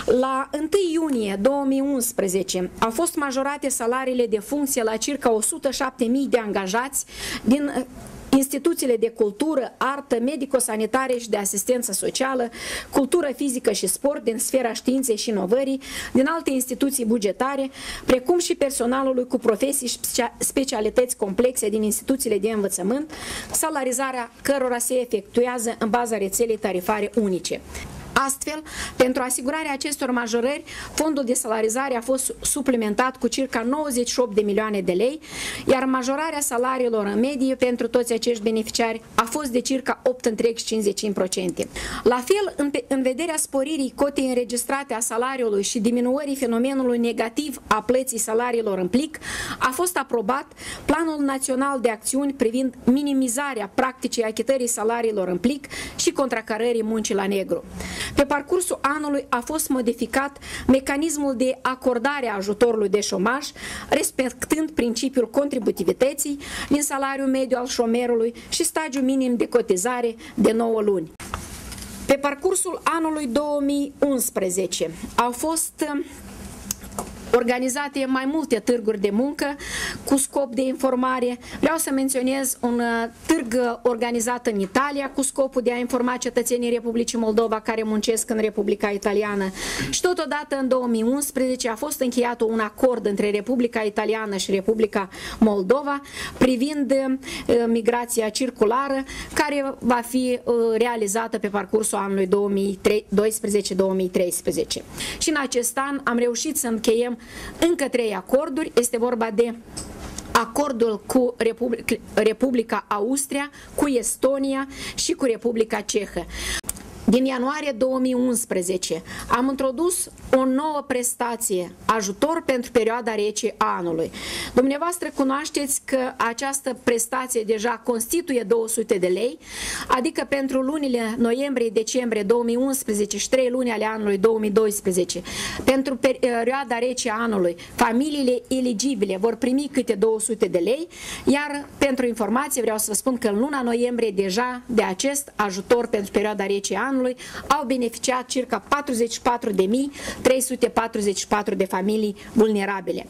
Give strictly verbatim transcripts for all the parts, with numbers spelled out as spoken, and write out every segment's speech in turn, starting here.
La întâi iunie două mii unsprezece au fost majorate salariile de funcție la circa o sută șapte mii de angajați din instituțiile de cultură, artă, medico-sanitare și de asistență socială, cultură fizică și sport din sfera științei și inovării, din alte instituții bugetare, precum și personalului cu profesii și specialități complexe din instituțiile de învățământ, salarizarea cărora se efectuează în baza rețelei tarifare unice. Astfel, pentru asigurarea acestor majorări, fondul de salarizare a fost suplimentat cu circa nouăzeci și opt de milioane de lei, iar majorarea salariilor în medie pentru toți acești beneficiari a fost de circa opt virgulă cincizeci și cinci la sută. La fel, în, în vederea sporirii cotei înregistrate a salariului și diminuării fenomenului negativ a plății salariilor în plic, a fost aprobat Planul Național de Acțiuni privind minimizarea practicii achitării salariilor în plic și contracarării muncii la negru. Pe parcursul anului a fost modificat mecanismul de acordare a ajutorului de șomaj, respectând principiul contributivității din salariul mediu al șomerului și stagiul minim de cotizare de nouă luni. Pe parcursul anului două mii unsprezece au fost organizate mai multe târguri de muncă cu scop de informare. Vreau să menționez un târg organizat în Italia cu scopul de a informa cetățenii Republicii Moldova care muncesc în Republica Italiană. Și totodată în două mii unsprezece a fost încheiat un acord între Republica Italiană și Republica Moldova privind migrația circulară, care va fi realizată pe parcursul anului două mii doisprezece două mii treisprezece. Și în acest an am reușit să încheiem încă trei acorduri. Este vorba de acordul cu Republica, Republica Austria, cu Estonia și cu Republica Cehă. Din ianuarie două mii unsprezece am introdus o nouă prestație, ajutor pentru perioada rece a anului. Dumneavoastră cunoașteți că această prestație deja constituie două sute de lei, adică pentru lunile noiembrie-decembrie două mii unsprezece și trei luni ale anului două mii doisprezece. Pentru perioada rece a anului, familiile eligibile vor primi câte două sute de lei, iar pentru informație vreau să vă spun că în luna noiembrie deja de acest ajutor pentru perioada rece a anului au beneficiat circa patruzeci și patru de mii trei sute patruzeci și patru de familii vulnerabile.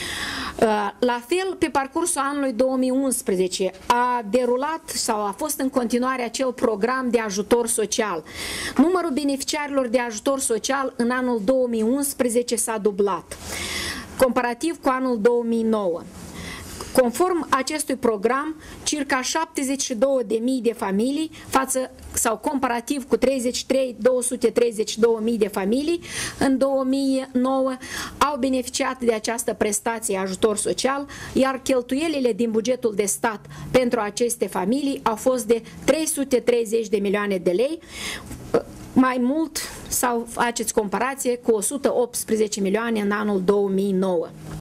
La fel, pe parcursul anului două mii unsprezece a derulat sau a fost în continuare acel program de ajutor social. Numărul beneficiarilor de ajutor social în anul două mii unsprezece s-a dublat, comparativ cu anul două mii nouă. Conform acestui program, circa șaptezeci și două de mii de familii față sau comparativ cu treizeci și trei mii două sute treizeci și două de familii în două mii nouă au beneficiat de această prestație ajutor social, iar cheltuielile din bugetul de stat pentru aceste familii au fost de trei sute treizeci de milioane de lei, mai mult sau faceți comparație cu o sută optsprezece milioane în anul două mii nouă.